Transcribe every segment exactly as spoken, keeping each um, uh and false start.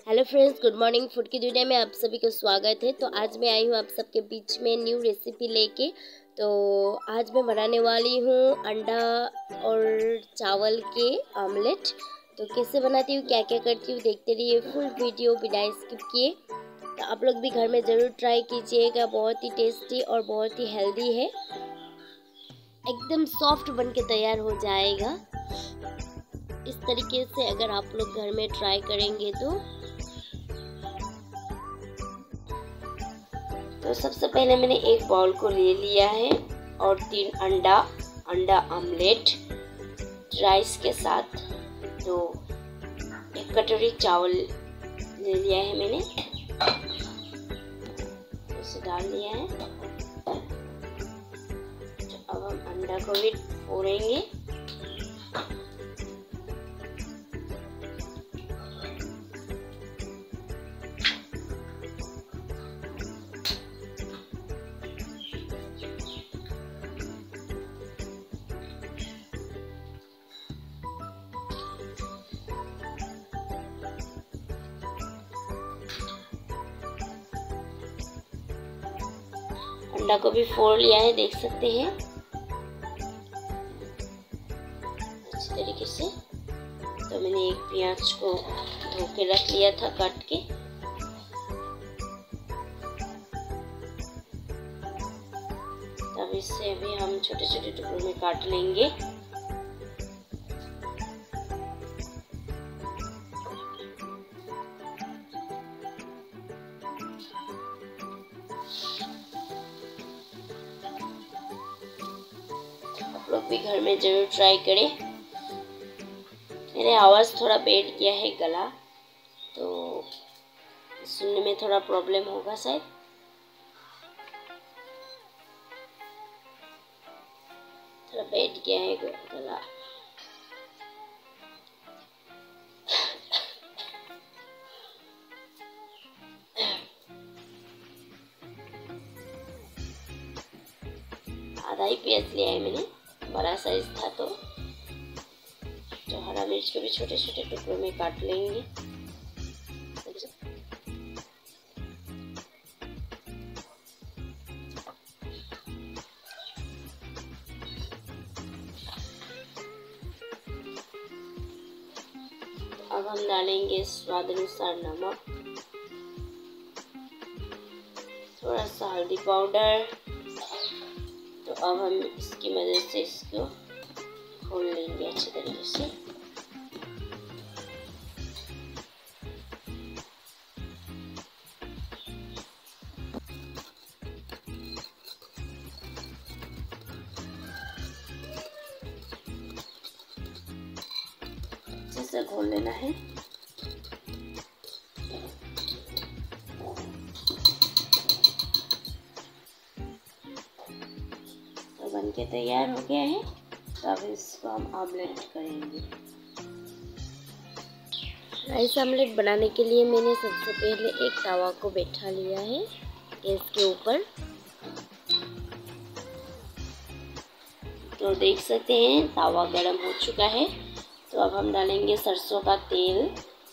Hello friends, good morning. Food की दुनिया में आप सभी का स्वागत है। तो आज मैं आई हूँ आप सबके बीच में न्यू रेसिपी लेके। तो आज मैं बनाने वाली हूँ अंडा और चावल के आमलेट। तो कैसे बनाती हूँ, क्या क्या करती हूँ, देखते रहिए फुल वीडियो बिना स्किप किए। तो आप लोग भी घर में ज़रूर ट्राई कीजिएगा, बहुत ही टेस्टी और बहुत ही हेल्दी है। एकदम सॉफ्ट बन के तैयार हो जाएगा। इस तरीके से अगर आप लोग घर में ट्राई करेंगे तो तो सबसे पहले मैंने एक बाउल को ले लिया है और तीन अंडा अंडा आमलेट राइस के साथ। तो एक कटोरी चावल ले लिया है मैंने, उसे डाल दिया है। तो अब हम अंडा को भी फोड़ेंगे। अंडा को भी फोड़ लिया है, देख सकते हैं अच्छी तरीके से। तो मैंने एक प्याज को धो के रख लिया था काट के। तब इससे भी हम छोटे छोटे टुकड़ों में काट लेंगे। आप लोग भी घर में जरूर ट्राई करें। मेरे आवाज़ थोड़ा बैठ गया है गला, तो सुनने में थोड़ा प्रॉब्लम होगा शायद। थोड़ा बैठ गया है गला। आधा ही प्याज लिया है मैंने, बड़ा साइज था। तो जो हरा मिर्च को भी छोटे छोटे टुकड़ों में काट लेंगे। अब हम डालेंगे स्वाद अनुसार नमक, थोड़ा सा हल्दी पाउडर। तो अब हम इसकी मदद से इसको खोल लेंगे अच्छे तरीके से। अच्छे से घोल लेना है। बन के तैयार हो गया है। तो अब इसको हम आमलेट करेंगे। राइस आमलेट बनाने के लिए मैंने सबसे पहले एक तवा को बैठा लिया है गैस के ऊपर। तो देख सकते हैं तवा गरम हो चुका है। तो अब हम डालेंगे सरसों का तेल।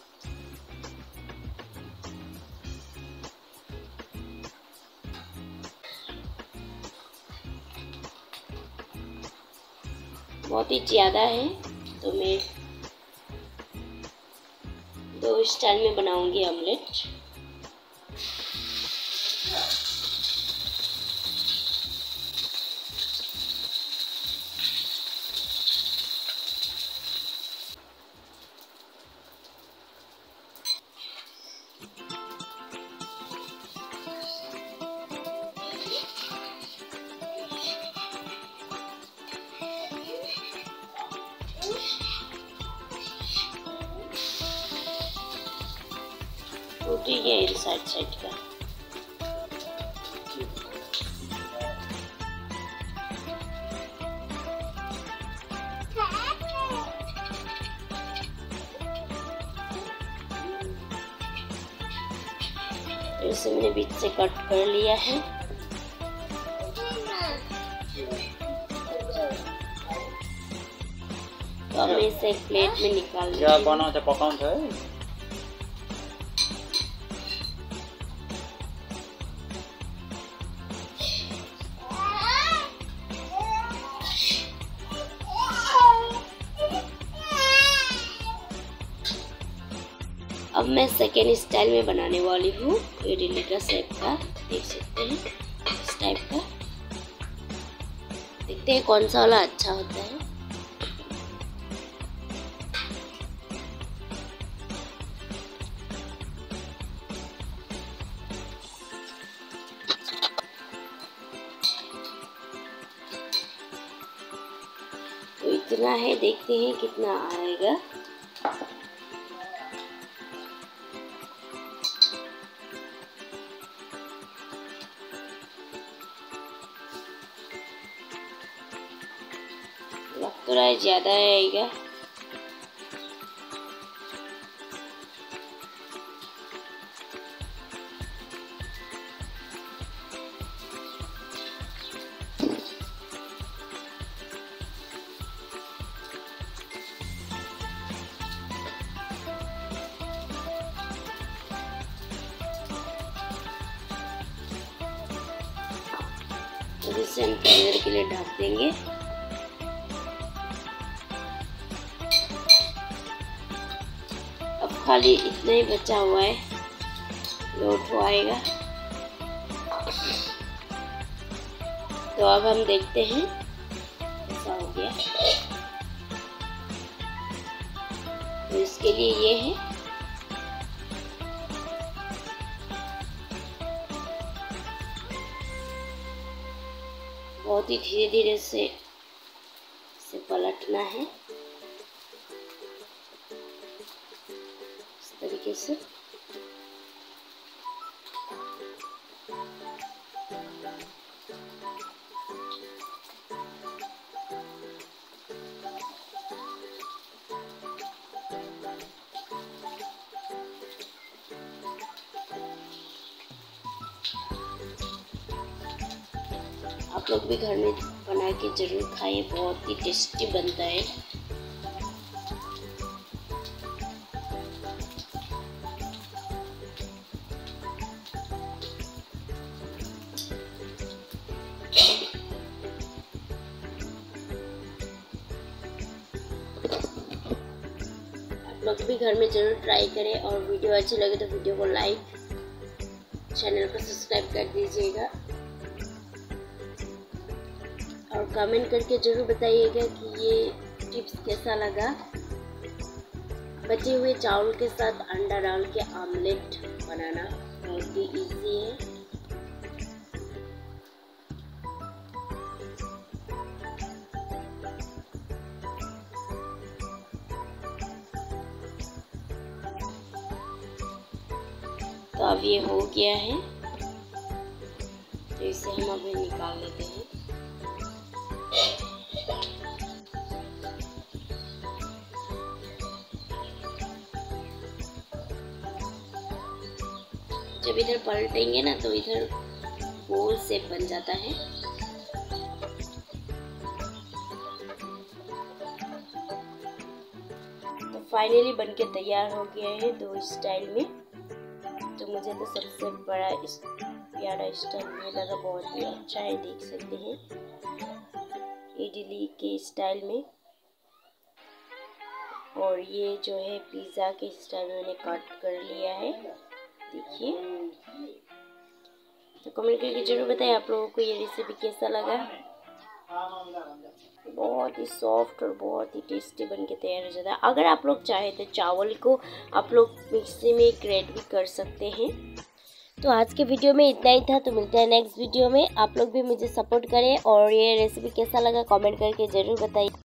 बहुत ही ज़्यादा है, तो मैं दो स्टाइल में बनाऊंगी आमलेट। टूटी है साइड साइड का। इसे मैंने बीच से कट कर लिया है। तो अब मैं इसे एक प्लेट में निकाल क्या बनाउँछ पकाउँछ है। अब मैं सेकेंड स्टाइल में बनाने वाली हूँ। इडली का शेप का देख सकते हैं, इस टाइप का। देखते हैं कौन सा वाला अच्छा होता है। तो इतना है, देखते हैं कितना आएगा। लग तो रहा है ज़्यादा आएगा। तो इसे हम थोड़ी देर के लिए ढक देंगे। अब खाली इतना ही बचा हुआ है, लोट हो आएगा। तो अब हम देखते हैं ऐसा हो गया। तो इसके लिए ये है, बहुत ही धीरे धीरे से इसे पलटना है इस तरीके से। आप लोग भी घर में बना के जरूर खाइए, बहुत ही टेस्टी बनता है। आप लोग भी घर में जरूर ट्राई करें, और वीडियो अच्छी लगे तो वीडियो को लाइक, चैनल को सब्सक्राइब कर दीजिएगा, और कमेंट करके ज़रूर बताइएगा कि ये टिप्स कैसा लगा। बचे हुए चावल के साथ अंडा डाल के आमलेट बनाना बहुत ही इजी है। तो अब ये हो गया है, तो इसे हम अभी निकाल लेते हैं। जब इधर पलटेंगे ना तो इधर गोल शेप बन जाता है। तो फाइनली बनके तैयार हो गया है दो स्टाइल में। तो मुझे तो सबसे बड़ा इस प्यारा स्टाइल में लगा, बहुत ही अच्छा है, देख सकते हैं इडली के स्टाइल में। और ये जो है पिज़्ज़ा के स्टाइल में मैंने कट कर लिया है, देखिए। तो कमेंट करके जरूर बताएं आप लोगों को ये रेसिपी कैसा लगा। बहुत ही सॉफ्ट और बहुत ही टेस्टी बन के तैयार हो जाता है। अगर आप लोग चाहे तो चावल को आप लोग मिक्सी में ग्राइंड भी कर सकते हैं। तो आज के वीडियो में इतना ही था। तो मिलते हैं नेक्स्ट वीडियो में। आप लोग भी मुझे सपोर्ट करें, और ये रेसिपी कैसा लगा कमेंट करके ज़रूर बताइए।